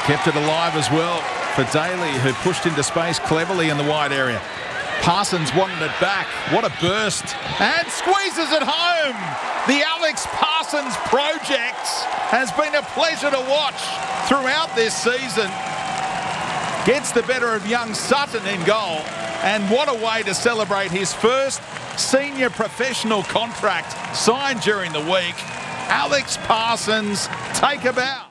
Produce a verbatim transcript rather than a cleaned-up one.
Kept it alive as well for Daly, who pushed into space cleverly in the wide area. Parsons wanted it back. What a burst. And squeezes it home. The Alex Parsons project has been a pleasure to watch throughout this season. Gets the better of young Sutton in goal. And what a way to celebrate his first senior professional contract signed during the week. Alex Parsons, take a bow.